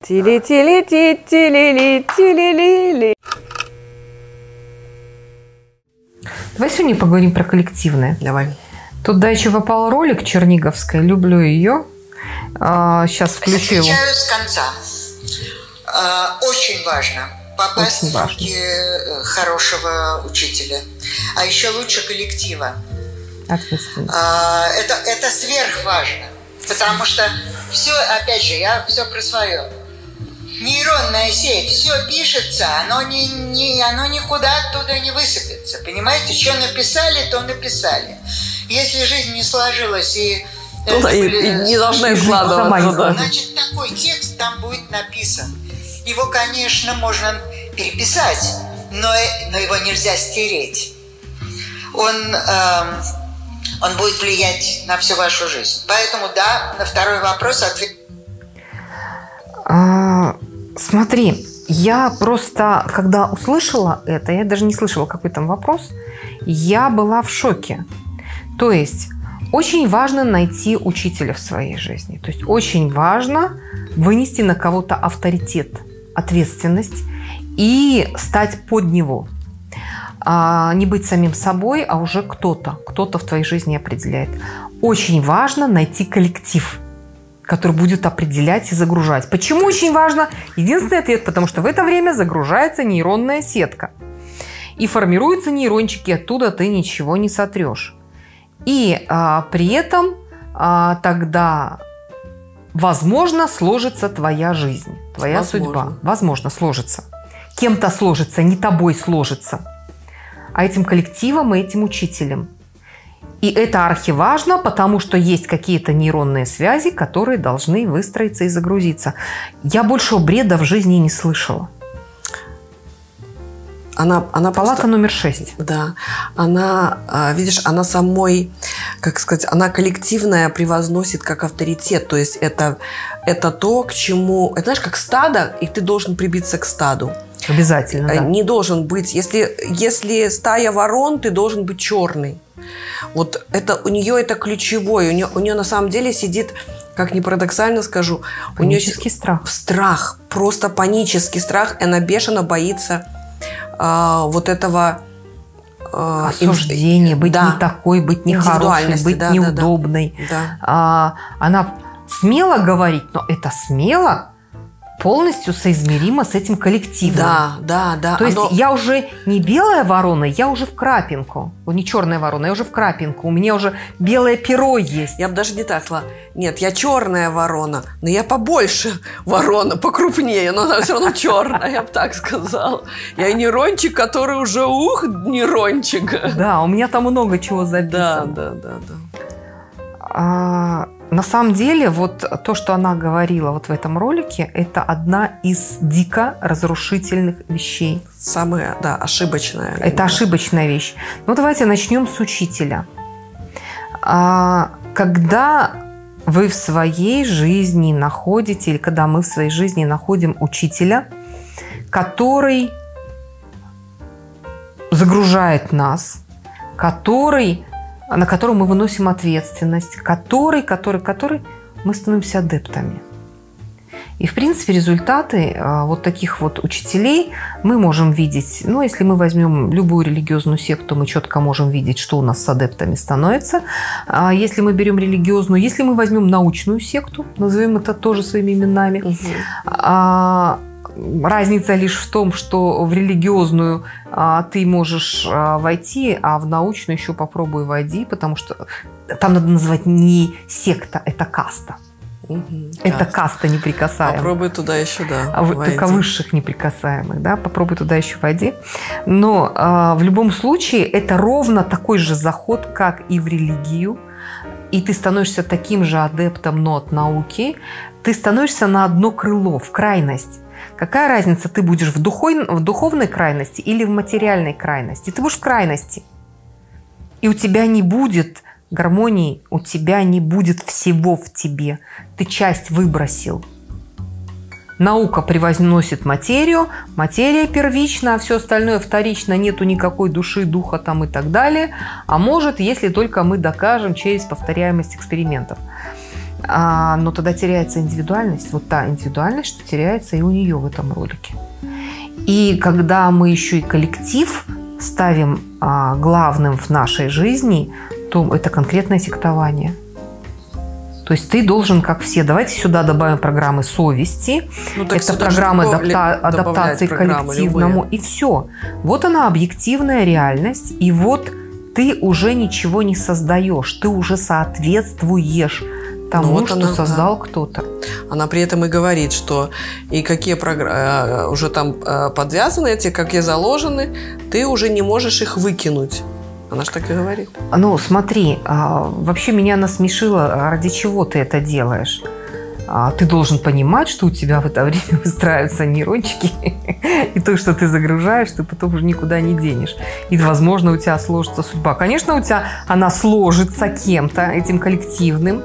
Тили-тили-ти-тили-ли-тили-ли-ли. Давай сегодня поговорим про коллективное. Давай. Тут дальше попал ролик Черниговской. Люблю ее. Сейчас включу его. Отвечаю с конца. Очень важно попасть в руки хорошего учителя. А еще лучше коллектива. Это сверхважно. Потому что все, опять же, я все про свое. Нейронная сеть, все пишется, оно никуда оттуда не высыпется. Понимаете, что написали, то написали. Если жизнь не сложилась и не должна складываться, значит, такой текст там будет написан. Его, конечно, можно переписать, но его нельзя стереть. Он будет влиять на всю вашу жизнь. Поэтому, да, на второй вопрос ответ. Смотри, я просто, когда услышала это, я даже не слышала, какой там вопрос, я была в шоке. То есть, очень важно найти учителя в своей жизни. То есть, очень важно вынести на кого-то авторитет, ответственность и стать под него. Не быть самим собой, а уже кто-то в твоей жизни определяет. Очень важно найти коллектив, который будет определять и загружать. Почему очень важно? Единственный ответ, потому что в это время загружается нейронная сетка. И формируются нейрончики, оттуда ты ничего не сотрешь. И при этом тогда, возможно, сложится твоя жизнь, твоя судьба. Возможно, сложится. Кем-то сложится, не тобой сложится, а этим коллективом и этим учителем. И это архиважно, потому что есть какие-то нейронные связи, которые должны выстроиться и загрузиться. Я большего бреда в жизни не слышала. Она Палата просто, номер 6. Да. Она, видишь, она самой, как сказать, она коллективная превозносит как авторитет. То есть это то, к чему... Это, знаешь, как стадо, и ты должен прибиться к стаду. Обязательно, да. Не должен быть... Если стая ворон, ты должен быть черный. Вот это, у нее это ключевое. У нее на самом деле сидит, как ни парадоксально скажу, панический страх. Страх, просто панический страх. И она бешено боится вот этого... осуждения, быть не такой, быть нехорошей, быть неудобной. Да. Она смело говорит, но это смело полностью соизмеримо с этим коллективом. Да. То есть я уже не белая ворона, я уже в крапинку. Не черная ворона, я уже в крапинку. У меня уже белое перо есть. Я бы даже не так сказала. Нет, я черная ворона, но я побольше ворона, покрупнее, но она все равно черная, я бы так сказала. Я нейрончик, который уже нейрончик. Да, у меня там много чего записано. Да. На самом деле, вот то, что она говорила вот в этом ролике, это одна из дико разрушительных вещей. Самая, ошибочная. Это ошибочная вещь. Ну, давайте начнем с учителя. Когда вы в своей жизни находите, или когда мы в своей жизни находим учителя, который загружает нас, на котором мы выносим ответственность, который мы становимся адептами. И, в принципе, результаты вот таких вот учителей мы можем видеть. Ну, если мы возьмем любую религиозную секту, мы четко можем видеть, что у нас с адептами становится. Если мы берем религиозную, если мы возьмем научную секту, назовем это тоже своими именами, разница лишь в том, что в религиозную ты можешь войти, а в научную еще попробуй войди, потому что там надо называть не секта, это каста. Это каста неприкасаемых. Попробуй туда еще, только высших неприкасаемых, да, попробуй туда еще войди. Но в любом случае это ровно такой же заход, как и в религию. И ты становишься таким же адептом, но от науки. Ты становишься на одно крыло, в крайность. Какая разница, ты будешь в духовной крайности или в материальной крайности? Ты будешь в крайности. И у тебя не будет гармонии, у тебя не будет всего в тебе. Ты часть выбросил. Наука превозносит материю, материя первична, а все остальное вторично, нету никакой души, духа там и так далее. А может, если только мы докажем через повторяемость экспериментов. Но тогда теряется индивидуальность. Вот та индивидуальность, что теряется и у нее в этом ролике. И когда мы еще и коллектив ставим главным в нашей жизни, то это конкретное сектование. То есть ты должен, как все, давайте сюда добавим программы совести, это программы адаптации к коллективному, любые. И все. Вот она, объективная реальность, и вот ты уже ничего не создаешь, ты уже соответствуешь тому, что создал кто-то. Она при этом и говорит, что и какие программы уже там подвязаны, эти какие заложены, ты уже не можешь их выкинуть. Она же так и говорит. Ну, смотри, вообще меня насмешило, ради чего ты это делаешь. Ты должен понимать, что у тебя в это время выстраиваются нейрончики, и то, что ты загружаешь, ты потом уже никуда не денешь. И, возможно, у тебя сложится судьба. Конечно, у тебя она сложится кем-то, этим коллективным,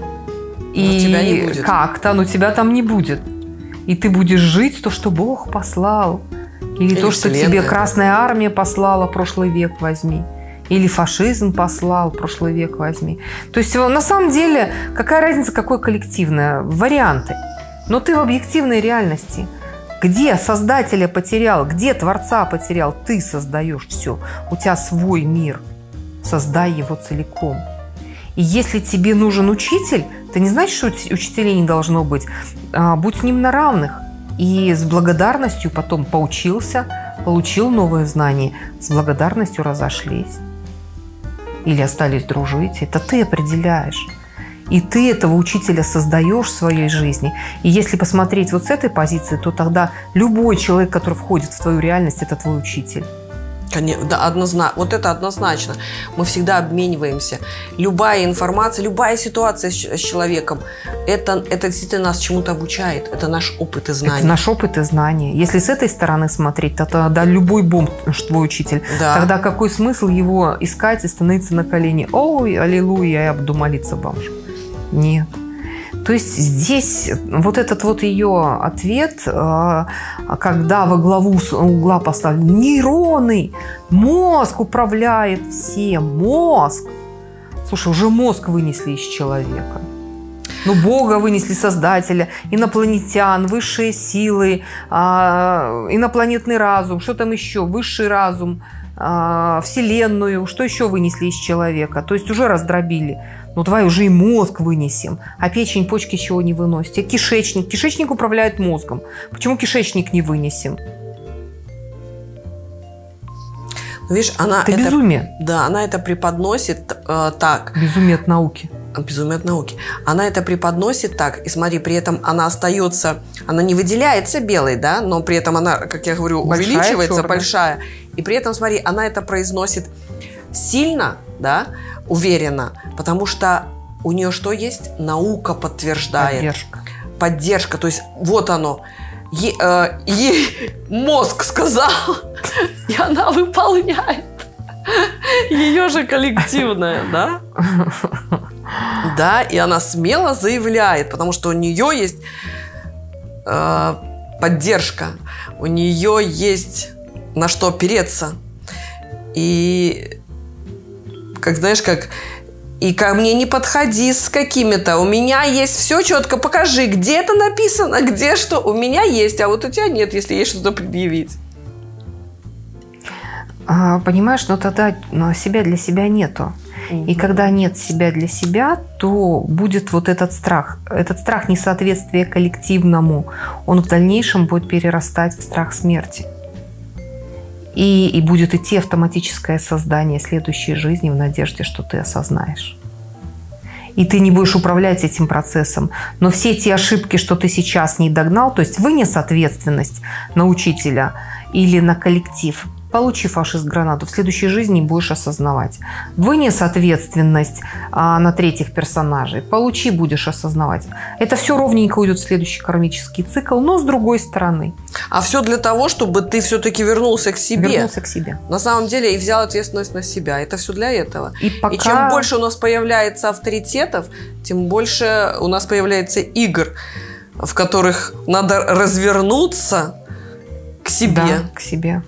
и как-то, но тебя там не будет. И ты будешь жить то, что Бог послал. Или то, что тебе Красная Армия послала, прошлый век возьми. Или фашизм послал, прошлый век возьми. То есть, на самом деле, какая разница, какое коллективное? Варианты. Но ты в объективной реальности. Где Создателя потерял, где Творца потерял, ты создаешь все. У тебя свой мир. Создай его целиком. И если тебе нужен учитель, это не значит, что учителей не должно быть. Будь с ним на равных. И с благодарностью потом поучился, получил новые знания. С благодарностью разошлись. Или остались дружить. Это ты определяешь. И ты этого учителя создаешь в своей жизни. И если посмотреть вот с этой позиции, то тогда любой человек, который входит в твою реальность, это твой учитель. Да, однозначно. Вот это однозначно. Мы всегда обмениваемся. Любая информация, любая ситуация с человеком, это действительно нас чему-то обучает. Это наш опыт и знания. Это наш опыт и знания. Если с этой стороны смотреть, то тогда любой бомб твой учитель. Да. Тогда какой смысл его искать и становиться на колени? Ой, аллилуйя, я буду молиться бомжу. Нет. То есть здесь вот этот вот ее ответ, когда во главу угла поставлен нейроны, мозг управляет всем, мозг. Слушай, уже мозг вынесли из человека. Ну, Бога вынесли, Создателя, инопланетян, высшие силы, инопланетный разум, что там еще, высший разум, Вселенную, что еще вынесли из человека. То есть уже раздробили. Ну, давай уже и мозг вынесем. А печень, почки чего не выносят? И кишечник. Кишечник управляет мозгом. Почему кишечник не вынесем? Ну, видишь, это безумие. Да, она это преподносит так. Безумие от науки. Безумие от науки. Она это преподносит так. И смотри, при этом она остается... Она не выделяется белой, да? Но при этом она, как я говорю, увеличивается, большая. И при этом, смотри, она это произносит сильно, да? Уверенно, потому что у нее что есть? Наука подтверждает. Поддержка. То есть вот оно. Ей мозг сказал, и она выполняет. Ее же коллективное, да? Да, и она смело заявляет, потому что у нее есть поддержка, у нее есть на что опереться. И и ко мне не подходи с какими-то. У меня есть все четко, покажи, где это написано, где что. У меня есть, а вот у тебя нет, если есть что-то предъявить. Понимаешь, но тогда себя для себя нету. И когда нет себя для себя, то будет вот этот страх. Этот страх несоответствия коллективному, он в дальнейшем будет перерастать в страх смерти. И будет идти автоматическое создание следующей жизни в надежде, что ты осознаешь. И ты не будешь управлять этим процессом. Но все те ошибки, что ты сейчас не догнал, то есть вынес ответственность на учителя или на коллектив, получи фашист-гранату, в следующей жизни будешь осознавать. Вынес ответственность на третьих персонажей, получи, будешь осознавать. Это все ровненько уйдет в следующий кармический цикл, но с другой стороны. А все для того, чтобы ты все-таки вернулся к себе. Вернулся к себе. На самом деле, и взял ответственность на себя. Это все для этого. И чем больше у нас появляется авторитетов, тем больше у нас появляется игр, в которых надо развернуться к себе. Да, к себе.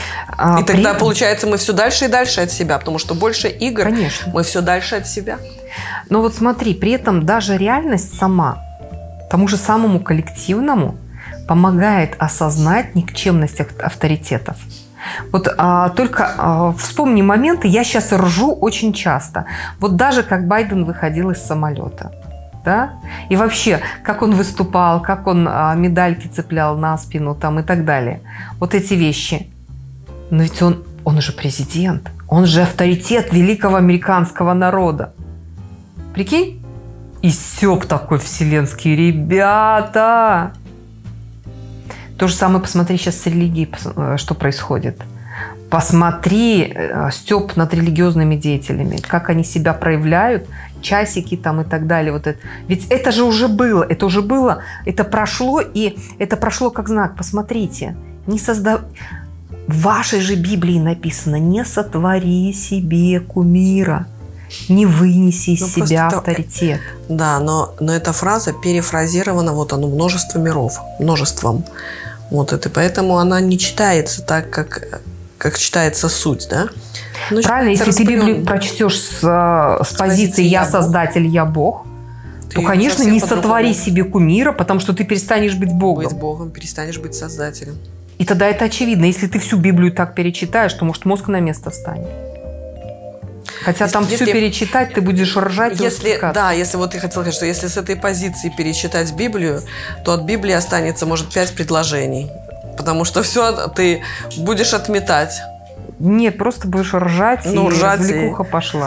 И тогда, получается, мы все дальше и дальше от себя, потому что больше игр, конечно, мы все дальше от себя. Но вот смотри, при этом даже реальность сама тому же самому коллективному помогает осознать никчемность авторитетов. Вот только вспомни моменты, я сейчас ржу очень часто. Вот даже как Байден выходил из самолета. Да? И вообще, как он выступал, как он медальки цеплял на спину там, и так далее. Вот эти вещи. Но ведь он же президент. Он же авторитет великого американского народа. Прикинь? И стёб такой вселенский. Ребята! То же самое посмотри сейчас с религией, что происходит. Посмотри стёб над религиозными деятелями, как они себя проявляют, часики там и так далее. Вот это. Ведь это же уже было, это прошло, и это прошло как знак. Посмотрите, в вашей же Библии написано: не сотвори себе кумира, не вынеси из себя авторитет. Да, но эта фраза перефразирована, вот оно, множеством. Вот это, поэтому она не читается так, как читается суть, да? Но правильно, если ты Библию прочтешь с позиции «я создатель, я Бог», то, конечно, не сотвори себе кумира, потому что ты перестанешь быть Богом. Быть Богом, перестанешь быть создателем. И тогда это очевидно. Если ты всю Библию так перечитаешь, то, может, мозг на место станет. Хотя там все перечитать, ты будешь ржать. Если вот я хотела сказать, что если с этой позиции перечитать Библию, то от Библии останется, может, 5 предложений. Потому что все ты будешь отметать. Нет, просто будешь ржать, и развлекуха пошла.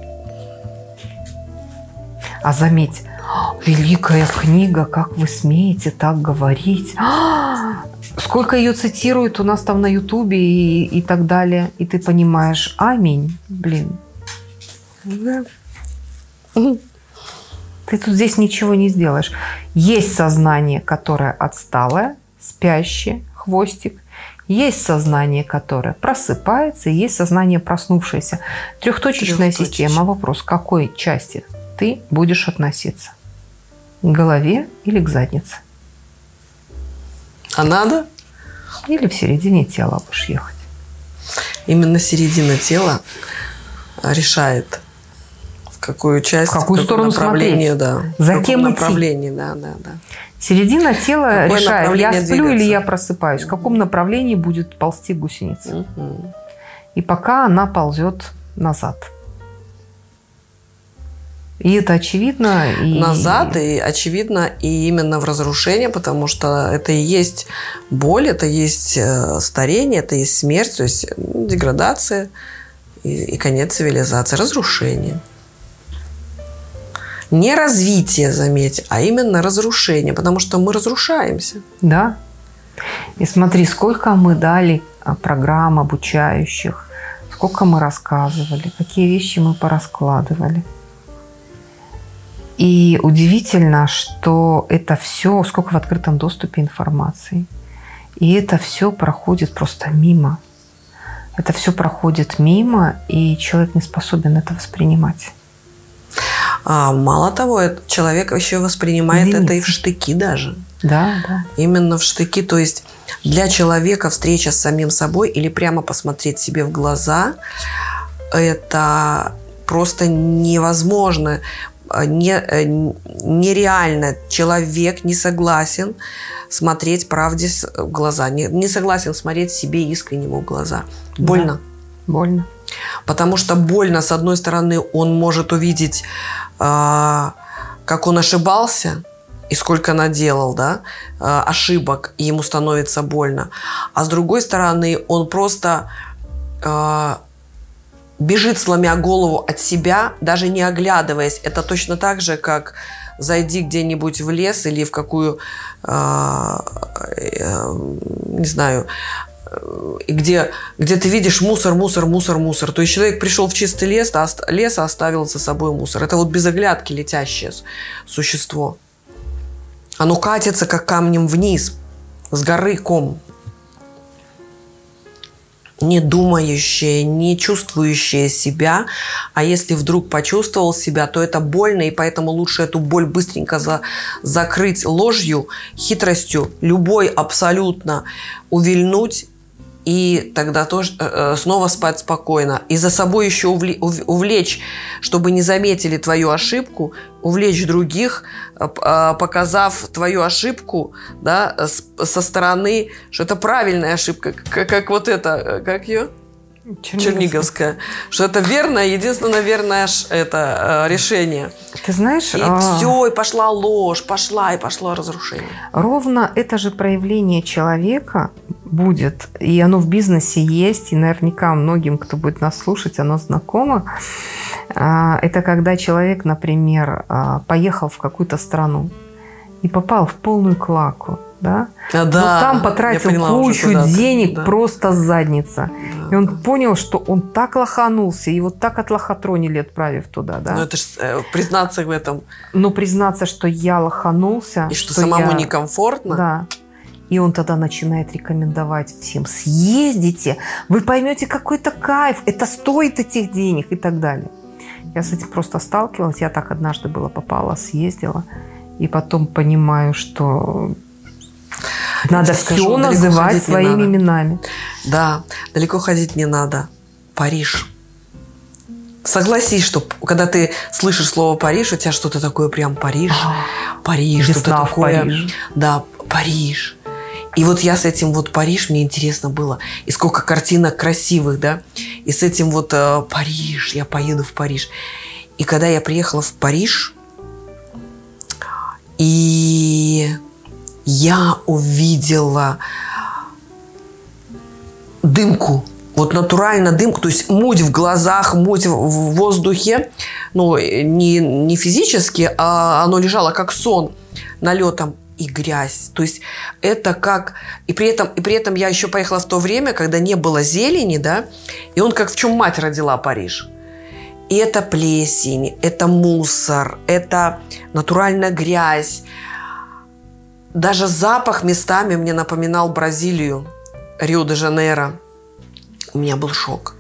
А заметь, великая книга, как вы смеете так говорить? Сколько ее цитируют у нас там на Ютубе и так далее. И ты понимаешь, аминь, блин. Да. Ты тут здесь ничего не сделаешь. Есть сознание, которое отсталое, спящее, хвостик. Есть сознание, которое просыпается, и есть сознание проснувшееся. Трехточечная система. Вопрос, к какой части ты будешь относиться? К голове или к заднице? А надо? Или в середине тела будешь ехать? Именно середина тела решает, в какую часть, в какую сторону смотреть, да. За кем идти. Направлении, да. Середина тела решает, я сплю двигаться. или я просыпаюсь, в каком направлении будет ползти гусеница. И пока она ползет назад. И это очевидно. Назад, и очевидно, и именно в разрушении, потому что это и есть боль, это и есть старение, это и есть смерть, то есть деградация и конец цивилизации, разрушение. Не развитие, заметь, а именно разрушение, потому что мы разрушаемся. Да. И смотри, сколько мы дали программ обучающих, сколько мы рассказывали, какие вещи мы пораскладывали. И удивительно, что это все, сколько в открытом доступе информации. И это все проходит просто мимо. Это все проходит мимо, и человек не способен это воспринимать. Мало того, человек еще воспринимает это и в штыки даже. Да. Именно в штыки. То есть для человека встреча с самим собой или прямо посмотреть себе в глаза – это просто невозможно. Нереально. Человек не согласен смотреть правде в глаза, не согласен смотреть себе искреннему в глаза. Больно. Да, больно. Потому что больно, с одной стороны, он может увидеть, как он ошибался и сколько наделал, да, ошибок, и ему становится больно. А с другой стороны, он просто бежит, сломя голову от себя, даже не оглядываясь. Это точно так же, как зайди где-нибудь в лес или в какую, не знаю, где ты видишь мусор. То есть человек пришел в чистый лес, а оставил за собой мусор. Это вот без оглядки летящее существо. Оно катится, как камнем вниз, с горы ком. Не думающее, не чувствующее себя. А если вдруг почувствовал себя, то это больно, и поэтому лучше эту боль быстренько закрыть ложью, хитростью, любой абсолютно увильнуть и тогда тоже снова спать спокойно. И за собой еще увлечь, чтобы не заметили твою ошибку, увлечь других, показав твою ошибку, да, со стороны, что это правильная ошибка, как вот это, как ее? Черниговская. Что это верное, единственно верное это решение. Ты знаешь... И все, и пошла ложь, и пошло разрушение. Ровно это же проявление человека будет, и оно в бизнесе есть, и наверняка многим, кто будет нас слушать, оно знакомо. Это когда человек, например, поехал в какую-то страну и попал в полную клаку, да? Да, но там потратил кучу денег, да. просто задница. Да, и он понял, что он так лоханулся, его так отлохотронили, отправив туда. Да? Ну, это же признаться в этом. Но признаться, что я лоханулся. И что самому некомфортно. Да. И он тогда начинает рекомендовать всем: съездите, вы поймете какой-то кайф, это стоит этих денег и так далее. Я с этим просто сталкивалась. Я так однажды попала, съездила. И потом понимаю, что надо все называть своими именами. Да, далеко ходить не надо. Париж. Согласись, что когда ты слышишь слово Париж, у тебя что-то такое прям Париж. Париж, что-то такое. Париж. Да, Париж. И вот я с этим вот Париж, мне интересно было. И сколько картинок красивых, да. И с этим вот Париж, я поеду в Париж. И когда я приехала в Париж, и я увидела дымку. Вот натурально дымку, то есть муть в глазах, муть в воздухе. Ну, не физически, а оно лежало как сон налетом. И грязь. То есть это как... И при этом я еще поехала в то время, когда не было зелени, да, и он как в чем мать родила Париж. И это плесень, это мусор, это натуральная грязь. Даже запах местами мне напоминал Бразилию, Рио-де-Жанейро. У меня был шок.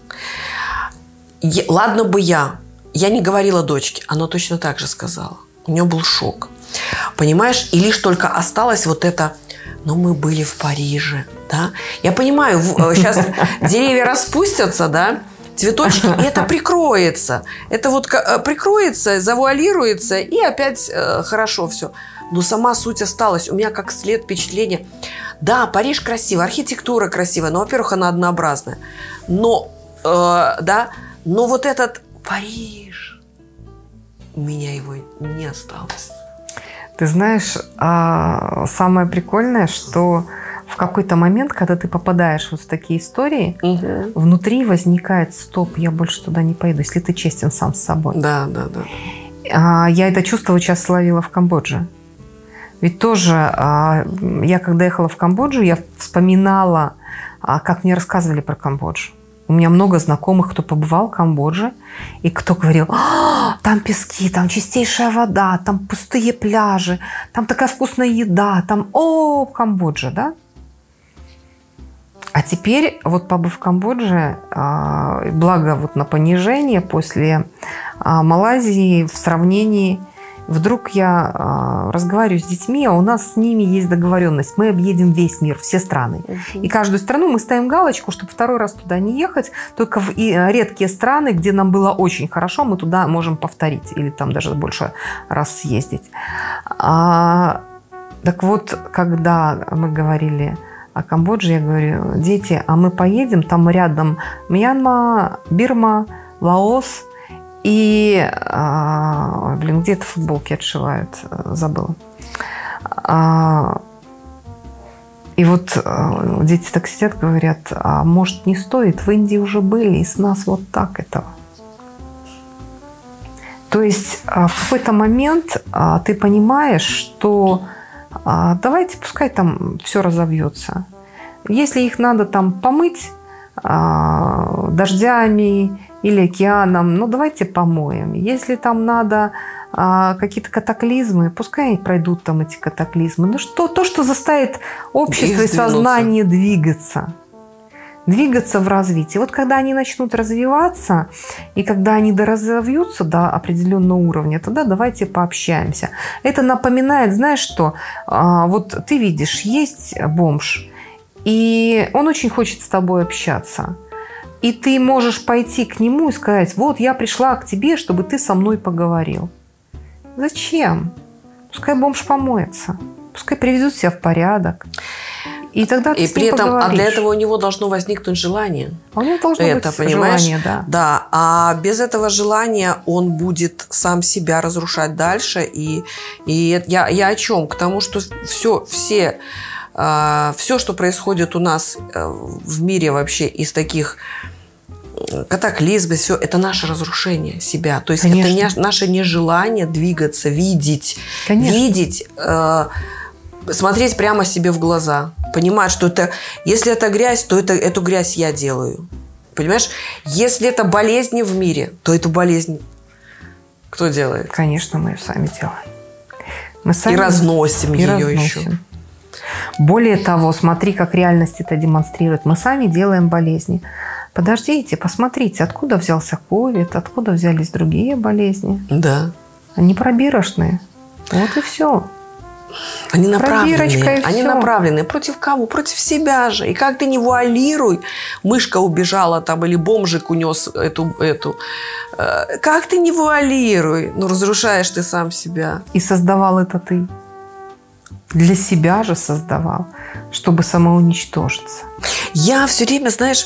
Ладно бы я не говорила дочке, она точно так же сказала. У нее был шок. Понимаешь? И лишь только осталось вот это, но мы были в Париже, да? Я понимаю, сейчас деревья распустятся, да? Цветочки, и это прикроется. Это вот прикроется, завуалируется, и опять хорошо все. Но сама суть осталась. У меня как след впечатления. Да, Париж красивый, архитектура красивая, но, во-первых, она однообразная. Но, да, но вот этот Париж, у меня его не осталось. Ты знаешь, самое прикольное, что в какой-то момент, когда ты попадаешь вот в такие истории, внутри возникает: стоп, я больше туда не поеду, если ты честен сам с собой. Да, да, да. Я это чувство сейчас словила в Камбодже. Ведь тоже я, когда ехала в Камбоджу, я вспоминала, как мне рассказывали про Камбоджу. У меня много знакомых, кто побывал в Камбодже, и кто говорил: там пески, там чистейшая вода, там пустые пляжи, там такая вкусная еда, там, Камбоджа, да? А теперь, вот побыв в Камбодже, благо вот на понижение после Малайзии в сравнении, вдруг я разговариваю с детьми, а у нас с ними есть договоренность. Мы объедем весь мир, все страны. И каждую страну мы ставим галочку, чтобы второй раз туда не ехать. Только в редкие страны, где нам было очень хорошо, мы туда можем повторить. Или там даже больше раз съездить. Так вот, когда мы говорили о Камбодже, я говорю: дети, а мы поедем, там рядом Мьянма, Бирма, Лаос и, где-то футболки отшивают, забыла. И вот дети так сидят, говорят: а может, не стоит, в Индии уже были, и с нас вот так этого. То есть в какой-то момент ты понимаешь, что давайте, пускай там все разовьется. Если их надо там помыть дождями или океаном, ну давайте помоем. Если там надо какие-то катаклизмы, пускай пройдут там эти катаклизмы. Ну то, что заставит общество и сознание двигаться в развитии. Вот когда они начнут развиваться, и когда они доразовьются до определенного уровня, тогда давайте пообщаемся. Это напоминает, знаешь что, вот ты видишь, есть бомж, и он очень хочет с тобой общаться. И ты можешь пойти к нему и сказать: вот я пришла к тебе, чтобы ты со мной поговорил. Зачем? Пускай бомж помоется. Пускай приведут себя в порядок. И тогда ты и с при ним этом, поговоришь. а для этого у него должно возникнуть желание. А у него должно это, быть понимаешь? желание, да. Да, а без этого желания он будет сам себя разрушать дальше. И я о чем? К тому, что все, что происходит у нас в мире вообще из таких катаклизмов, все, это наше разрушение себя. То есть Конечно. это наше нежелание двигаться, видеть. Конечно. Видеть, смотреть прямо себе в глаза. Понимать, что это, если это грязь, то эту грязь я делаю. Понимаешь? Если это болезни в мире, то эту болезнь кто делает? Конечно, мы ее сами делаем. Мы сами и разносим ее еще. Более того, смотри, как реальность это демонстрирует. Мы сами делаем болезни. Подождите, посмотрите, откуда взялся ковид, откуда взялись другие болезни. Да. Они пробирочные. Вот и все. Они направленные. И они все. направленные. Против кого? Против себя же. И как ты не вуалируй, мышка убежала там или бомжик унес эту. Как ты не вуалируй, разрушаешь ты сам себя. И создавал это ты. Для себя же создавал, чтобы самоуничтожиться. Я все время, знаешь,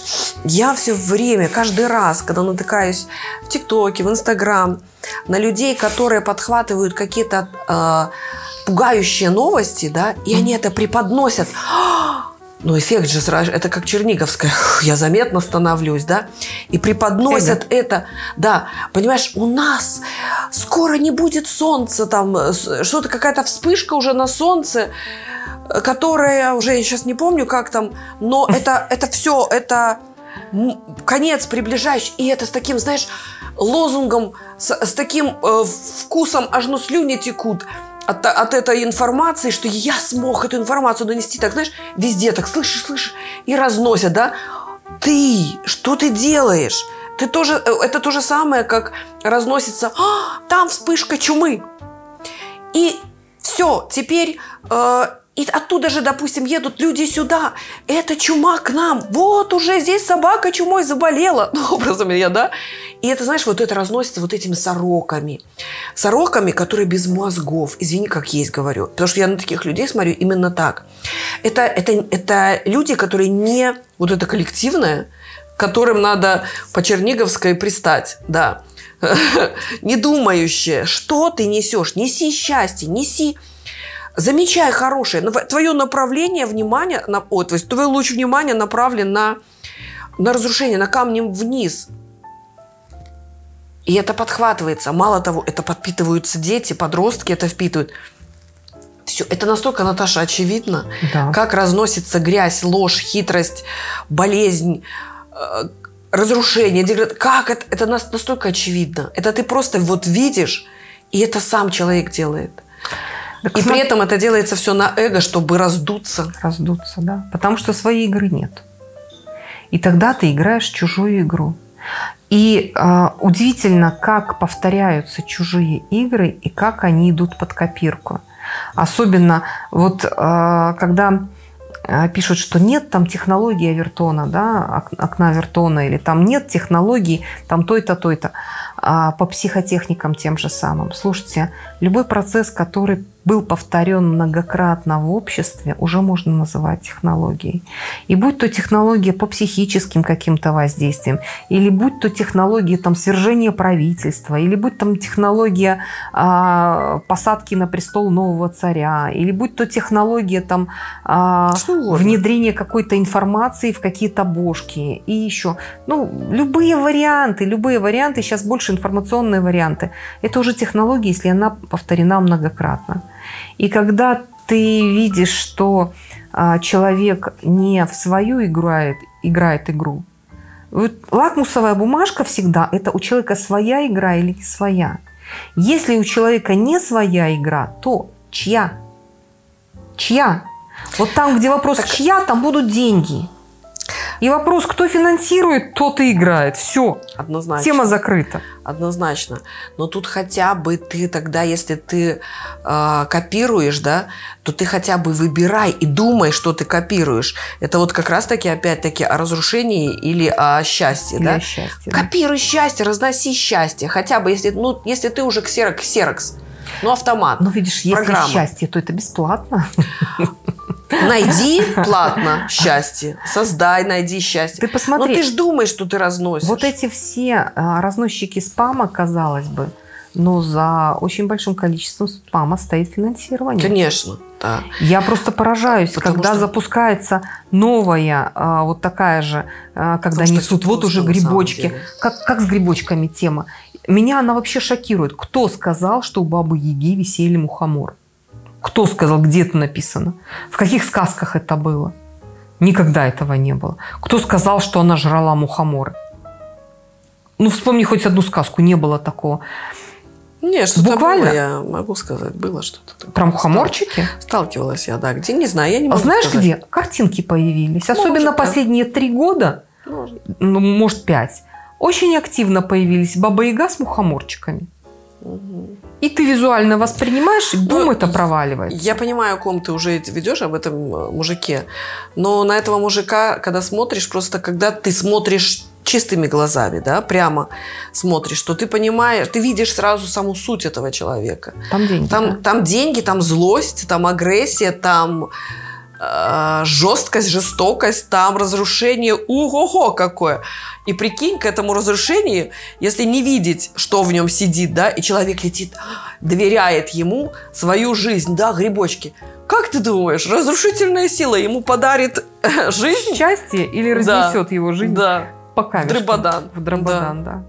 каждый раз, когда натыкаюсь в ТикТоке, в Инстаграм, на людей, которые подхватывают какие-то пугающие новости, да, и они это преподносят. Ну, эффект же сразу, это как Черниговская. Я заметно становлюсь, да, и преподносят это. Да, понимаешь, у нас скоро не будет солнца, там, что-то, какая-то вспышка уже на солнце, которая, уже я сейчас не помню, как там, но это все, это конец приближающий, и это с таким, знаешь, лозунгом, с таким вкусом, аж слюни текут от этой информации, что я смог эту информацию донести, так, знаешь, везде так слышишь, и разносят, да. Ты, что ты делаешь? Ты тоже, это то же самое, как разносится, там вспышка чумы. И все, теперь... И оттуда же, допустим, едут люди сюда. Это чума к нам. Вот уже здесь собака чумой заболела. Образом я, да? И это, знаешь, вот это разносится вот этими сороками. Сороками, которые без мозгов. Извини, как есть говорю. Потому что я на таких людей смотрю именно так. Это люди, которые не... Вот это коллективное, которым надо по Черниговской пристать. Да. Не думающие, что ты несешь. Неси счастье, неси... Замечай хорошее. Твое направление внимания, то есть твой луч внимания направлен на разрушение, на камни вниз. И это подхватывается. Мало того, это подпитываются дети, подростки это впитывают. Все, это настолько, Наташа, очевидно, да. Как разносится грязь, ложь, хитрость, болезнь, разрушение, деградация. Как это настолько очевидно. Это ты просто вот видишь, и это сам человек делает. И при этом это делается все на эго, чтобы раздуться. Раздуться, да. Потому что своей игры нет. И тогда ты играешь чужую игру. И удивительно, как повторяются чужие игры и как они идут под копирку. Особенно вот когда пишут, что нет там технологии Авертона, да, окна Авертона, или там нет технологий там той-то, той-то, по психотехникам тем же самым. Слушайте, любой процесс, который был повторен многократно в обществе, уже можно называть технологией. И будь то технология по психическим каким-то воздействиям, или будь то технология там, свержения правительства, или будь там технология посадки на престол нового царя, или будь то технология там, внедрения какой-то информации в какие-то бошки, и еще. Ну, любые варианты, сейчас больше информационные варианты. Это уже технология, если она повторена многократно. И когда ты видишь, что человек не в свою играет игру, вот лакмусовая бумажка всегда – это у человека своя игра или не своя. Если у человека не своя игра, то чья? Чья? Вот там, где вопрос «чья», там будут деньги. И вопрос, кто финансирует, тот и играет. Все. Однозначно. Тема закрыта. Однозначно. Но тут хотя бы ты тогда, если ты копируешь, да, то ты хотя бы выбирай и думай, что ты копируешь. Это вот как раз-таки, опять-таки, о разрушении или о счастье, да? Счастье, Копируй счастье, разноси счастье. Хотя бы, если ты уже ксерокс, автомат. Ну, видишь, если программа. счастье, то это бесплатно. Найди платно счастье. Создай, найди счастье. Ты посмотри. Но ты же думаешь, что ты разносишь. Вот эти все разносчики спама, казалось бы, но за очень большим количеством спама стоит финансирование. Конечно, да. Я просто поражаюсь, Потому когда что... запускается новая, вот такая же, когда Потому несут вот уже грибочки. Как с грибочками тема. Меня она вообще шокирует. Кто сказал, что у Бабы Яги висели мухомор? Кто сказал, где это написано? В каких сказках это было? Никогда этого не было. Кто сказал, что она жрала мухоморы? Ну, вспомни хоть одну сказку, не было такого. Нет, что-то буквально было, я могу сказать, было что-то такое. Про мухоморчики? Сталкивалась я, да. Где, не знаю, я не могу Знаешь, сказать. где? Картинки появились. Особенно последние 3 года, ну, может, 5. Очень активно появились Баба Яга с мухоморчиками. И ты визуально воспринимаешь, и бум, это проваливается. Я понимаю, о ком ты уже ведешь, об этом мужике. Но на этого мужика, когда смотришь, просто когда ты смотришь чистыми глазами, да, прямо смотришь, то ты понимаешь, ты видишь сразу саму суть этого человека. Там деньги. Там деньги, там злость, там агрессия, там жесткость, жестокость, там разрушение, ого-го какое. И прикинь, к этому разрушению, если не видеть, что в нем сидит, да, и человек летит, доверяет ему свою жизнь, да, грибочки. Как ты думаешь, разрушительная сила ему подарит жизнь? Счастье или разнесет его жизнь по камешку? В Драбадан, да.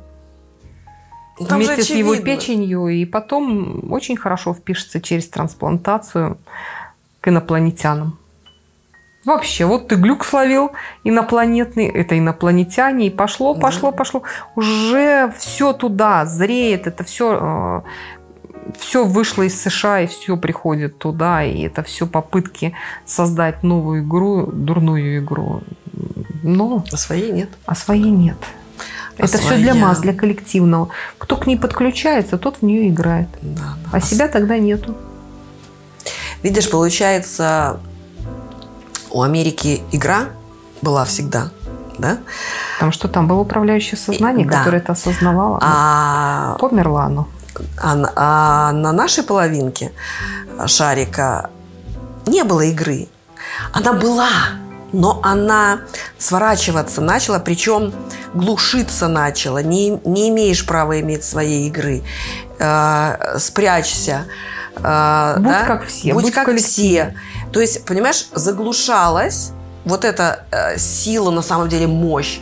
Там вместе с его печенью, и потом очень хорошо впишется через трансплантацию к инопланетянам. Вообще, вот ты глюк словил инопланетный, это инопланетяне, и пошло. Уже все туда зреет, это все вышло из США, и все приходит туда, и это все попытки создать новую игру, дурную игру. Но а своей нет. Это все для масс, для коллективного. Кто к ней подключается, тот в нее играет. Да. А себя тогда нету. Видишь, получается, у Америки игра была всегда, да? Потому что там было управляющее сознание, которое это осознавало. Померло оно. А на нашей половинке шарика не было игры. Она была, но она сворачиваться начала, причем глушиться начала. Не имеешь права иметь своей игры. Спрячься. Будь как все. Будь как все. То есть, понимаешь, заглушалась вот эта сила, на самом деле, мощь.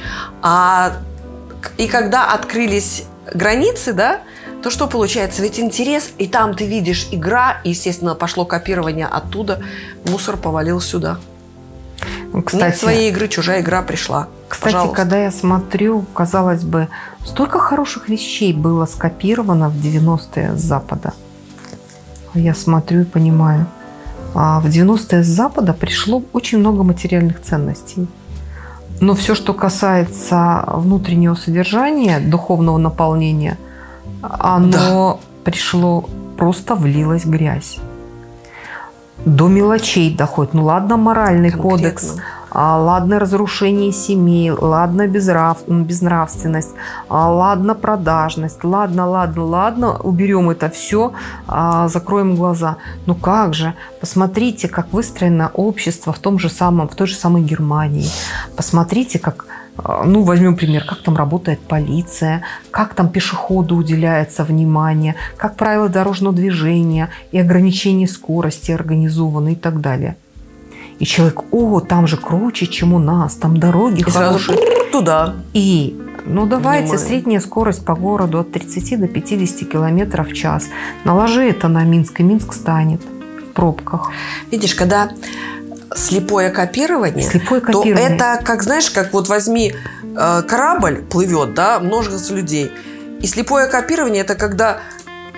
И когда открылись границы, да, то что получается? Ведь интерес, и там ты видишь игра, и, естественно, пошло копирование оттуда, мусор повалил сюда. Кстати, нет своей игры, чужая игра пришла. Кстати, пожалуйста. Когда я смотрю, казалось бы, столько хороших вещей было скопировано в 90-е с Запада. Я смотрю и понимаю. А в 90-е с Запада пришло очень много материальных ценностей. Но все, что касается внутреннего содержания, духовного наполнения, оно пришло, просто влилась грязь. До мелочей доходит. Ну ладно, моральный кодекс, ладно, разрушение семей, ладно, безнравственность, ладно, продажность, ладно, уберем это все, закроем глаза. Ну как же, посмотрите, как выстроено общество в той же самой Германии. Посмотрите, как, ну, возьмем пример, как там работает полиция, как там пешеходу уделяется внимание, как правила дорожного движения и ограничение скорости организованы и так далее. И человек, там же круче, чем у нас, там дороги хорошие. Туда. И, давайте, средняя скорость по городу от 30 до 50 километров в час. Наложи это на Минск, и Минск станет в пробках. Видишь, когда слепое копирование, то это, как, знаешь, как вот возьми корабль плывет, да, множество людей. И слепое копирование – это когда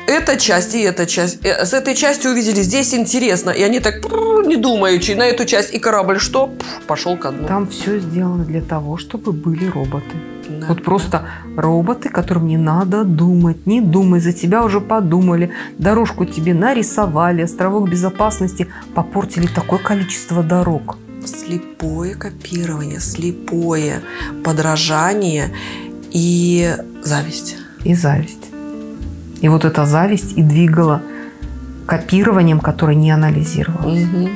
эта часть и эта часть. С этой частью увидели, здесь интересно. И они так, не думаючи, на эту часть. И корабль что? Пошел ко дну. Там все сделано для того, чтобы были роботы. Да, вот просто роботы, которым не надо думать. Не думай, за тебя уже подумали. Дорожку тебе нарисовали. Островок безопасности. Попортили такое количество дорог. Слепое копирование, слепое подражание и зависть. И зависть. И вот эта зависть и двигала копированием, которое не анализировалось. Угу.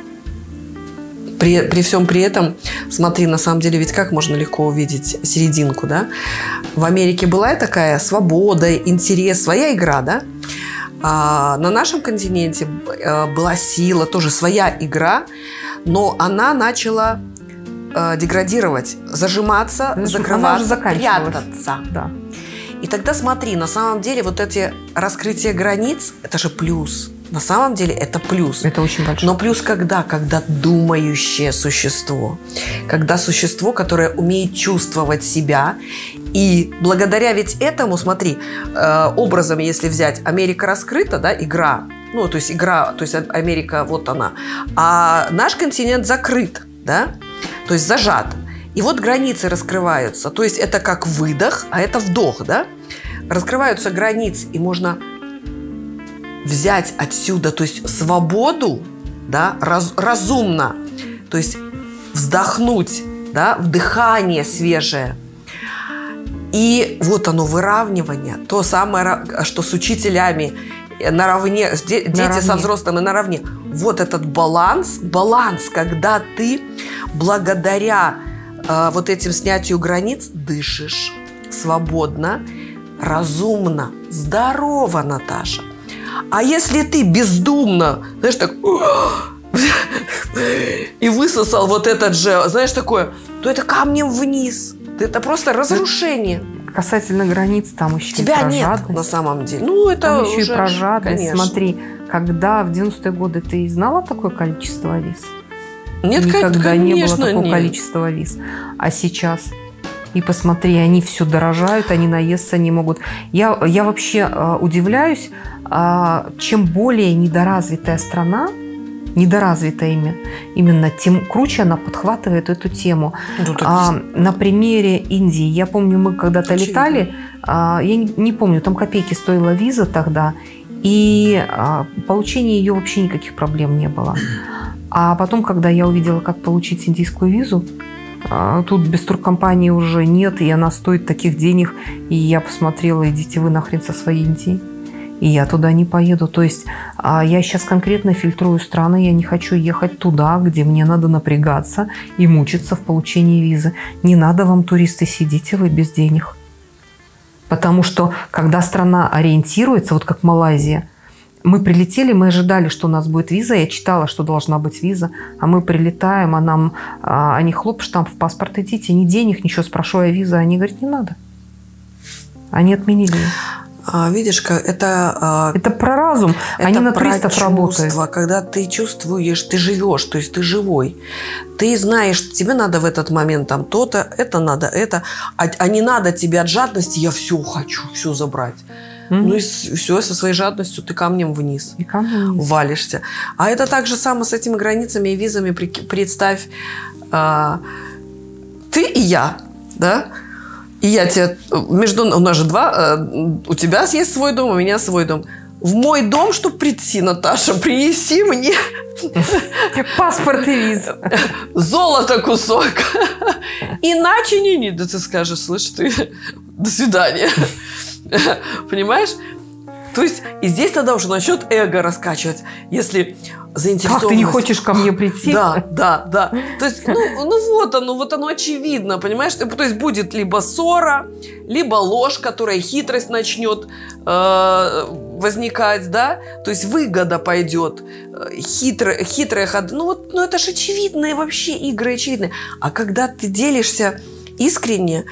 При всем при этом, смотри, на самом деле, ведь как можно легко увидеть серединку, да? В Америке была такая свобода, интерес, своя игра, да? А на нашем континенте была сила, тоже своя игра, но она начала деградировать, зажиматься, закрываться, прятаться. Да. И тогда смотри, на самом деле вот эти раскрытия границ, это же плюс. На самом деле это плюс. Это очень большой. Но плюс когда? Когда думающее существо. Когда существо, которое умеет чувствовать себя. И благодаря ведь этому, смотри, образами, если взять, Америка раскрыта, да, игра. Ну, то есть игра, то есть Америка, вот она. А наш континент закрыт, да, то есть зажат. И вот границы раскрываются. То есть это как выдох, а это вдох, да? Раскрываются границы, и можно взять отсюда, то есть свободу, да, разумно, то есть вздохнуть, да, вдыхание свежее. И вот оно, выравнивание, то самое, что с учителями наравне, дети со взрослыми наравне. Вот этот баланс, когда ты благодаря вот этим снятию границ дышишь свободно, разумно, здорово, Наташа. А если ты бездумно, знаешь, так и высосал вот этот же, знаешь, такое, то это камнем вниз. Это просто разрушение. Касательно границ, там еще тебя и про нет, жадность. На самом деле. Ну, это там еще уже, и про жадность. конечно. Смотри, когда в 90-е годы ты знала такое количество виз? Нет, никогда конечно, не было такого нет. количества виз. А сейчас? И посмотри, они все дорожают, они наесться не могут. Я вообще удивляюсь, чем более недоразвитая страна, недоразвитая именно, тем круче она подхватывает эту тему. На примере Индии, я помню, мы когда-то летали, я не помню, там копейки стоила виза тогда, и получение ее вообще никаких проблем не было. А потом, когда я увидела, как получить индийскую визу, тут без туркомпании уже нет, и она стоит таких денег, и я посмотрела, идите вы нахрен со своей Индией. И я туда не поеду. То есть я сейчас конкретно фильтрую страны, я не хочу ехать туда, где мне надо напрягаться и мучиться в получении визы. Не надо вам, туристы, сидите вы без денег. Потому что, когда страна ориентируется, вот как Малайзия, мы прилетели, мы ожидали, что у нас будет виза. Я читала, что должна быть виза. А мы прилетаем, а нам они хлоп, штамп в паспорт, идите, ни денег, ничего, спрашиваю, а виза? Они говорят, не надо. Они отменили ее. Видишь, это про разум, они на туристов работают. Когда ты чувствуешь, ты живешь, то есть ты живой. Ты знаешь, тебе надо в этот момент там то-то, это надо, это. А не надо тебе от жадности, я все хочу, все забрать. Ну и все, со своей жадностью ты камнем вниз валишься. А это так же самое с этими границами и визами. Представь, ты и я, да? И я тебе... у нас же два... у тебя есть свой дом, у меня свой дом. В мой дом, чтобы прийти, Наташа, принеси мне... паспорт и визу. Золото кусок. Иначе не... Да ты скажешь, слышь, ты... До свидания. Понимаешь? То есть, и здесь тогда уже насчет эго раскачивать. Если заинтересованность... Как ты не хочешь ко мне прийти? Да. То есть, вот оно очевидно, понимаешь? То есть, будет либо ссора, либо ложь, которая хитрость начнет возникать, да? То есть, выгода пойдет, хитрые ходы. Это же очевидные вообще игры, очевидные. А когда ты делишься искренне...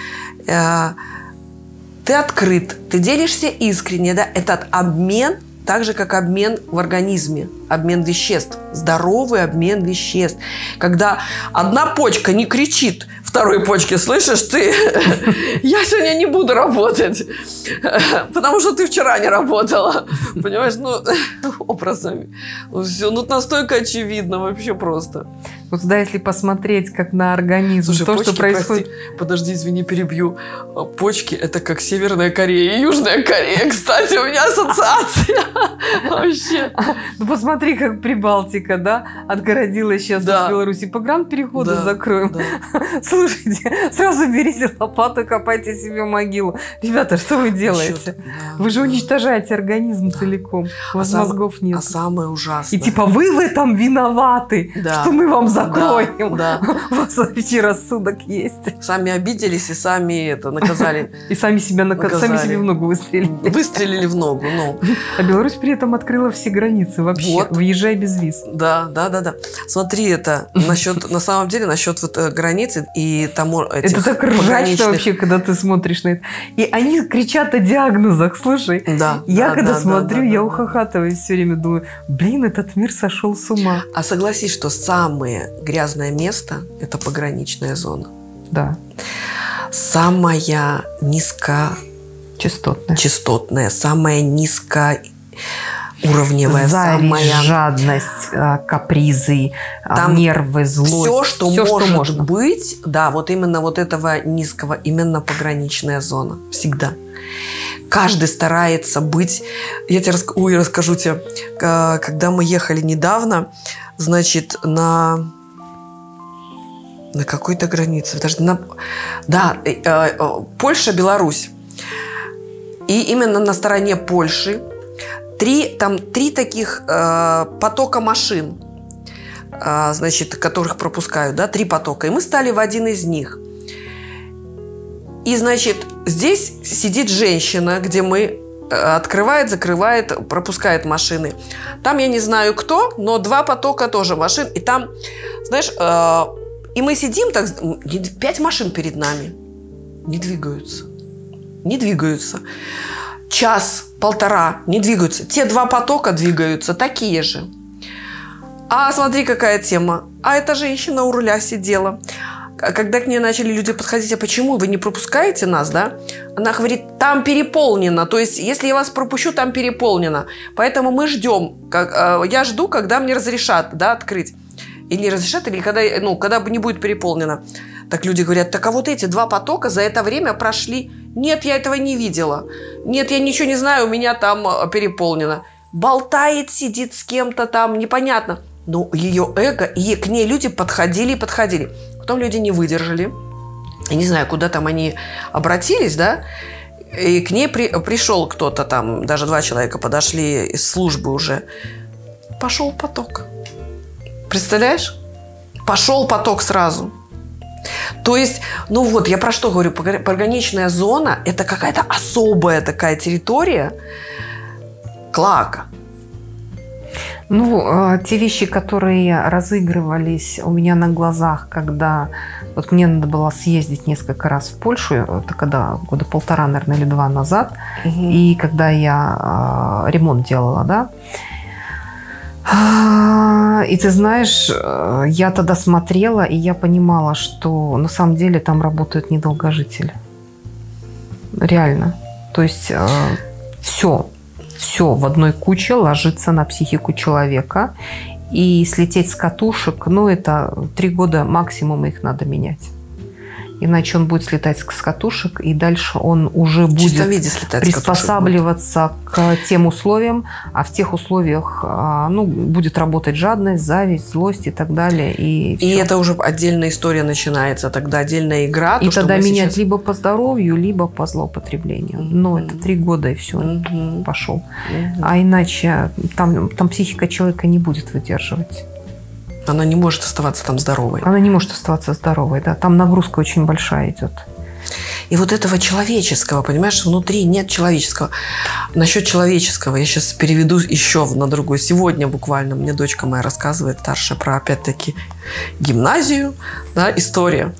ты открыт, ты делишься искренне, да, этот обмен, так же, как обмен в организме. обмен веществ. Здоровый обмен веществ. Когда одна почка не кричит второй почке: слышишь, ты, я сегодня не буду работать, потому что ты вчера не работала. Понимаешь, ну, образами. Все, ну, настолько очевидно вообще просто. Вот да, если посмотреть как на организм, слушай, то, почки, что происходит... Прости, подожди, извини, перебью. Почки – это как Северная Корея и Южная Корея. Кстати, у меня ассоциация. Вообще. Ну, посмотри, как Прибалтика, да, отгородилась сейчас от Беларуси. Погранпереходы закроем. Слушайте, сразу берите лопату и копайте себе могилу. Ребята, что вы делаете? Вы же уничтожаете организм целиком. У вас мозгов нет. А самое ужасное. И типа вы в этом виноваты, что мы вам закроем. Да. У вас вообще рассудок есть. Сами обиделись и сами это наказали. И сами себя сами себе в ногу выстрелили. Выстрелили в ногу, ну. А Беларусь при этом открыла все границы вообще. Вот. Въезжай без виз. Да. Смотри, это на самом деле насчет вот границы и тому этих это так ржачно вообще, когда ты смотришь на это. И они кричат о диагнозах, слушай. Да. Я когда смотрю, я ухахатываюсь все время, думаю, блин, этот мир сошел с ума. А согласись, что самое грязное место – это пограничная зона. Да. Самая частотная, самая низкоуровневая, зависть, жадность, капризы, там нервы, злость. Все, что может быть, да, вот именно вот этого низкого, именно пограничная зона. Всегда. Каждый старается быть... Я тебе расскажу тебе. Когда мы ехали недавно, значит, на какой-то границе. Польша, Беларусь. И именно на стороне Польши три таких потока машин, значит, которых пропускают, да, 3 потока. И мы стали в один из них. И, значит, здесь сидит женщина, где мы открывает, закрывает, пропускает машины. Там я не знаю кто, но 2 потока тоже машин. И там, знаешь, и мы сидим, так, 5 машин перед нами. Не двигаются. Час-полтора не двигаются. Те 2 потока двигаются, такие же. А смотри, какая тема. А эта женщина у руля сидела. Когда к ней начали люди подходить: а почему вы не пропускаете нас, да? Она говорит: там переполнено. То есть, если я вас пропущу, там переполнено. Поэтому мы ждем. Я жду, когда мне разрешат, да, открыть. Или не разрешат, или когда не будет переполнено. Так люди говорят: так а вот эти 2 потока за это время прошли. Нет, я этого не видела. Нет, я ничего не знаю, у меня там переполнено. Болтает, сидит с кем-то там, непонятно. Но ее эго, и к ней люди подходили. Потом люди не выдержали. Я не знаю, куда там они обратились, да? И к ней пришел кто-то там, даже 2 человека подошли из службы уже. Пошел поток. Представляешь? Пошел поток сразу. То есть, ну вот, я про что говорю? Пограничная зона – это какая-то особая такая территория клоака. Ну, те вещи, которые разыгрывались у меня на глазах, когда вот мне надо было съездить несколько раз в Польшу, это когда 1,5 года, наверное, или 2 назад, и когда я ремонт делала, да. И ты знаешь, я тогда смотрела, и я понимала, что на самом деле там работают недолгожители. Реально. То есть все в одной куче ложится на психику человека. И слететь с катушек, это 3 года максимум их надо менять. Иначе он будет слетать с катушек, и дальше он уже будет приспосабливаться к тем условиям, а в тех условиях будет работать жадность, зависть, злость и так далее. И это уже отдельная история начинается, тогда отдельная игра. И тогда менять либо по здоровью, либо по злоупотреблению. Но это 3 года, и все, пошел. А иначе там психика человека не будет выдерживать. Она не может оставаться там здоровой. Она не может оставаться здоровой, да. Там нагрузка очень большая идет. И вот этого человеческого, понимаешь, внутри нет человеческого. Насчет человеческого я сейчас переведу еще на другую. Сегодня буквально мне дочка моя рассказывает, старшая, про опять-таки гимназию, да, история.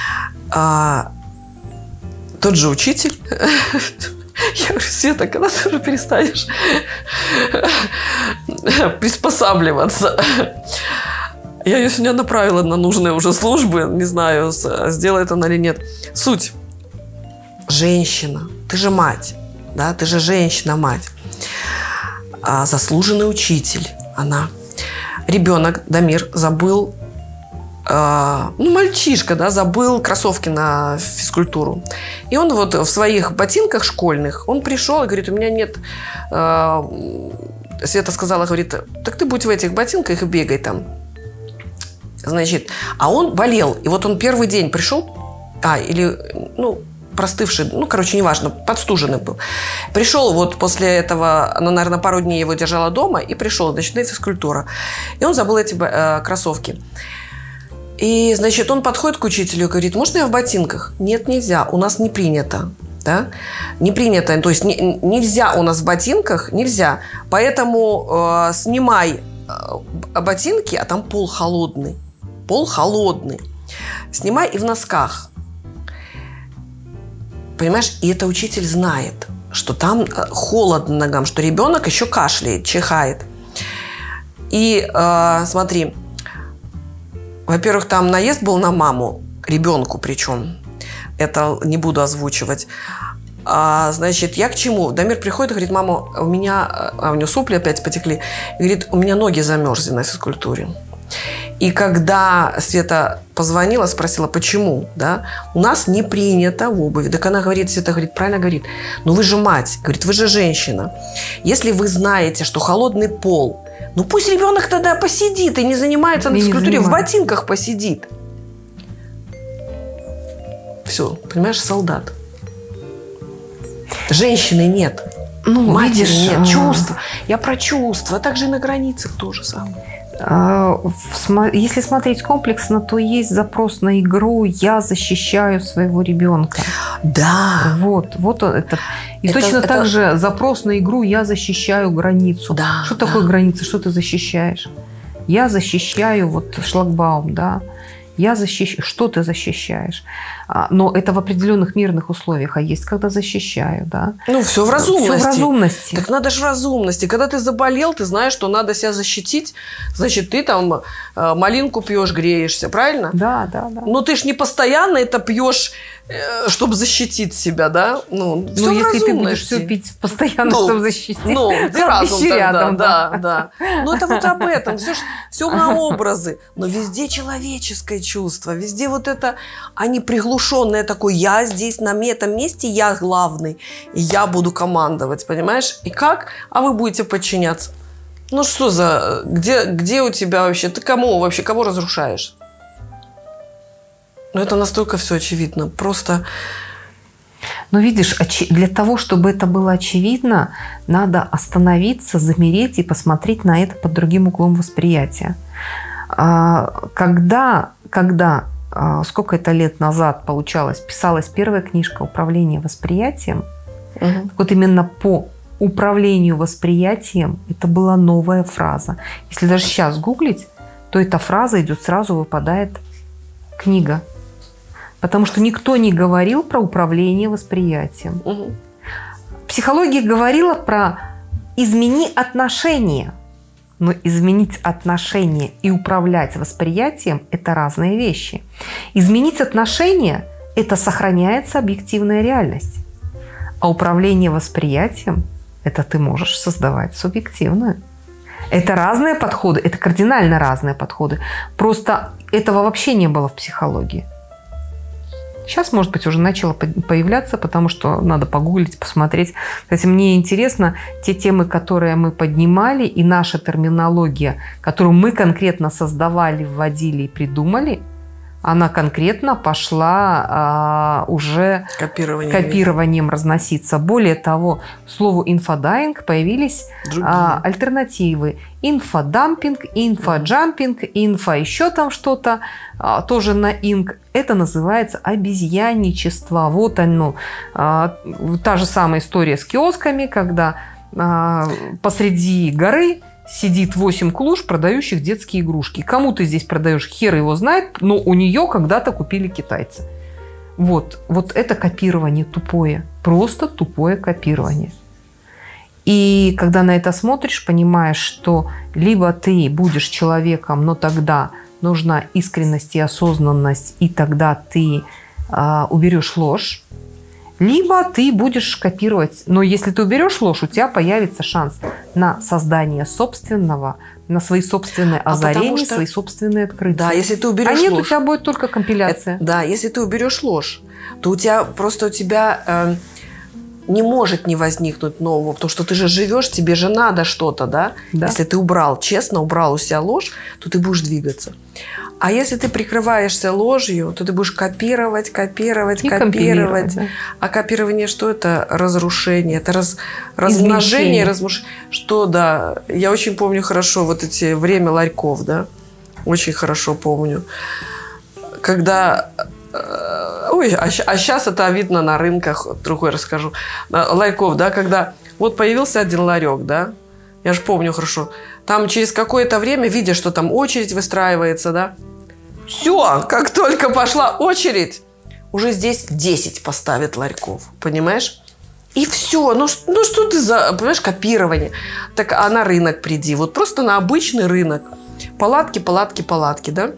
Тот же учитель... Я говорю: Света, когда ты уже перестанешь? приспосабливаться. Я ее сегодня направила на нужные уже службы. Не знаю, сделает она или нет. Суть. Женщина. Ты же мать. Да? Ты же женщина-мать. Заслуженный учитель. Она. Ребенок, Дамир, забыл... мальчишка, да, забыл кроссовки на физкультуру. И он вот в своих ботинках школьных, он пришел и говорит, у меня нет... Света сказала, говорит, так ты будь в этих ботинках и бегай там. Значит, а он болел. И вот он первый день пришел, простывший, неважно, подстуженный был. Пришел вот после этого, наверное, пару дней его держала дома, и пришел, ночная физкультура. И он забыл эти кроссовки. И, значит, он подходит к учителю и говорит, можно я в ботинках? Нет, нельзя, у нас не принято. Да? Не принято, то есть нельзя у нас в ботинках, нельзя. Поэтому снимай ботинки, а там пол холодный. Пол холодный. Снимай и в носках. Понимаешь, и это учитель знает, что там холодно ногам, что ребенок еще кашляет, чихает. И смотри, во-первых, там наезд был на маму, ребенку причем. Это не буду озвучивать. Значит, я к чему? Дамир приходит и говорит, мама, у него сопли опять потекли. И говорит, у меня ноги замерзли на физкультуре. И когда Света позвонила, спросила, почему, да, у нас не принято в обуви. Так она говорит, Света говорит, правильно говорит, вы же мать, говорит, вы же женщина. Если вы знаете, что холодный пол, пусть ребенок тогда посидит и не занимается на физкультуре, в ботинках посидит. Все, понимаешь, солдат. Женщины нет. Матери видишь, нет. Чувства. Я про чувства. А также и на границах тоже самое. Если смотреть комплексно, то есть запрос на игру «я защищаю своего ребенка». Да. Вот он, это. И точно так же запрос на игру «я защищаю границу». Да, что такое граница? Что ты защищаешь? Я защищаю шлагбаум, да. Я защищаю. Что ты защищаешь? Но это в определенных мирных условиях. А есть, когда защищаю, да. Все в разумности. Все в разумности. Так надо же в разумности. Когда ты заболел, ты знаешь, что надо себя защитить. Значит, ты там малинку пьешь, греешься, правильно? Да. Но ты ж не постоянно это пьешь, чтобы защитить себя, да? Все если ты будешь все пить постоянно, чтобы защитить. Где разум тогда? Рядом, да. Это вот об этом. Все на образы. Но везде человеческое чувство. Везде вот это, они приглушенное такое, я здесь на этом месте, я главный, и я буду командовать, понимаешь? И как? А вы будете подчиняться. Что за... Где у тебя вообще... Ты кого разрушаешь? Это настолько все очевидно. Просто... видишь, для того, чтобы это было очевидно, надо остановиться, замереть и посмотреть на это под другим углом восприятия. Когда сколько это лет назад писалась первая книжка «Управление восприятием», вот именно по управлению восприятием это была новая фраза. Если даже сейчас гуглить, то эта фраза идет сразу, выпадает книга. Потому что никто не говорил про управление восприятием. Психология говорила про «измени отношения». Но изменить отношения и управлять восприятием – это разные вещи. Изменить отношения – это сохраняется объективная реальность. А управление восприятием – это ты можешь создавать субъективную. Это разные подходы, это кардинально разные подходы. Просто этого вообще не было в психологии. Сейчас, может быть, уже начало появляться, потому что надо погуглить, посмотреть. Кстати, мне интересно, те темы, которые мы поднимали, и наша терминология, которую мы конкретно создавали, вводили и придумали, она конкретно пошла уже копированием разноситься. Более того, слову «инфодайинг» появились альтернативы. Инфодампинг, инфоджампинг, инфо еще там что-то, тоже на инг. Это называется обезьянничество. Вот оно. Та же самая история с киосками, когда посреди горы сидит 8 клуш, продающих детские игрушки. Кому ты здесь продаешь, хер его знает, но у нее когда-то купили китайцы. Вот это копирование тупое. Просто тупое копирование. И когда на это смотришь, понимаешь, что либо ты будешь человеком, но тогда нужна искренность и осознанность, и тогда ты уберешь ложь, либо ты будешь копировать. Но если ты уберешь ложь, у тебя появится шанс на создание собственного, на свои собственные озарения, свои собственные открытия. Да, если ты уберешь ложь. А нет, ложь, у тебя будет только компиляция. Да, если ты уберешь ложь, то у тебя не может не возникнуть нового, потому что ты же живешь, тебе же надо что-то, да? Если ты честно убрал у себя ложь, то ты будешь двигаться. А если ты прикрываешься ложью, то ты будешь копировать. Да. А копирование что это? Разрушение. Это размножение. Что, да. Я очень помню хорошо вот эти время ларьков, да. Очень хорошо помню. Когда... а сейчас это видно на рынках. Другой расскажу. Ларьков, да, когда... Вот появился один ларек, да. Я же помню хорошо. Там через какое-то время, видя, что там очередь выстраивается, да. Все, как только пошла очередь, уже здесь 10 поставят ларьков, понимаешь? И все. Ну что ты за, понимаешь, копирование? Так, а на рынок приди. Вот просто на обычный рынок. Палатки, да?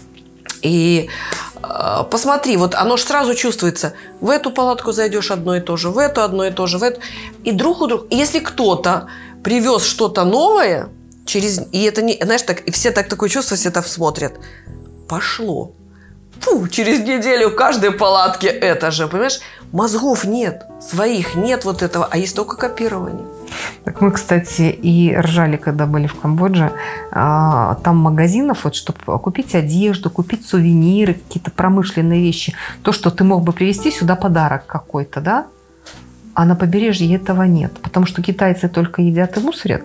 И посмотри, вот оно же сразу чувствуется. В эту палатку зайдешь одно и то же, в эту одно и то же, в эту. И друг у друга. Если кто-то привез что-то новое, и это не, знаешь, так, и все такое чувство, все это смотрят. Пошло. Через неделю в каждой палатке это же, понимаешь? Мозгов нет, своих нет вот этого, а есть только копирование. Так мы, кстати, и ржали, когда были в Камбодже. Там магазинов, вот, чтобы купить одежду, купить сувениры, какие-то промышленные вещи. То, что ты мог бы привезти сюда подарок какой-то, да? А на побережье этого нет. Потому что китайцы только едят и мусорят.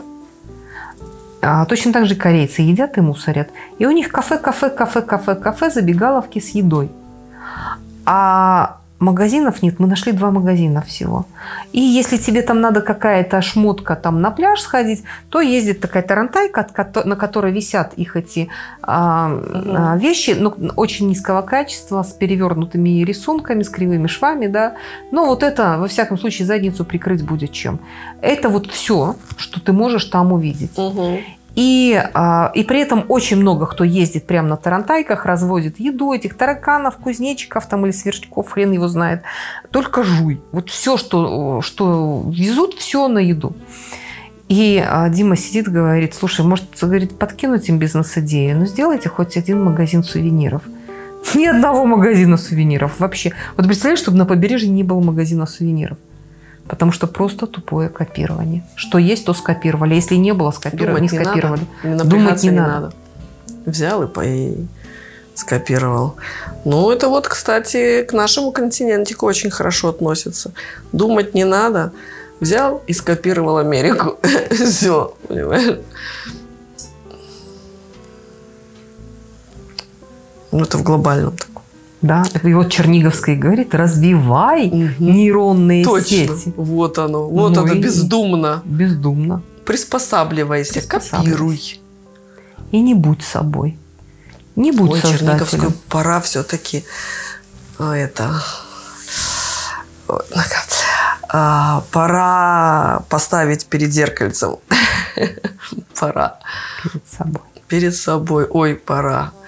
Точно так же корейцы едят и мусорят. И у них кафе, забегаловки с едой. А магазинов нет. Мы нашли 2 магазина всего. И если тебе там надо какая-то шмотка там на пляж сходить, то ездит такая тарантайка, на которой висят их эти вещи, но очень низкого качества, с перевернутыми рисунками, с кривыми швами, да. Но вот это, во всяком случае, задницу прикрыть будет чем. Это вот все, что ты можешь там увидеть. И при этом очень много кто ездит прямо на тарантайках, разводит еду, этих тараканов, кузнечиков там, или сверчков, хрен его знает. Только жуй. Вот все, что везут, все на еду. И Дима сидит, говорит: слушай, может, говорит, подкинуть им бизнес-идею? Ну, сделайте хоть один магазин сувениров. Ни одного магазина сувениров вообще. Вот представляешь, чтобы на побережье не было магазина сувениров. Потому что просто тупое копирование. Что есть, то скопировали. Если не было, скопировали, не скопировали. Думать не надо. Взял и скопировал. Ну, это вот, кстати, к нашему континентику очень хорошо относится. Думать не надо. Взял и скопировал Америку. Все, понимаешь? Ну, это в глобальном таком. Да, и вот Черниговская говорит: развивай нейронные сети. Вот оно. Вот оно, бездумно. Бездумно. Приспосабливайся, копируй. И не будь собой. Не будь создателем. Черниговскую пора все-таки пора поставить перед зеркальцем. Пора. Перед собой. Перед собой. Ой, пора.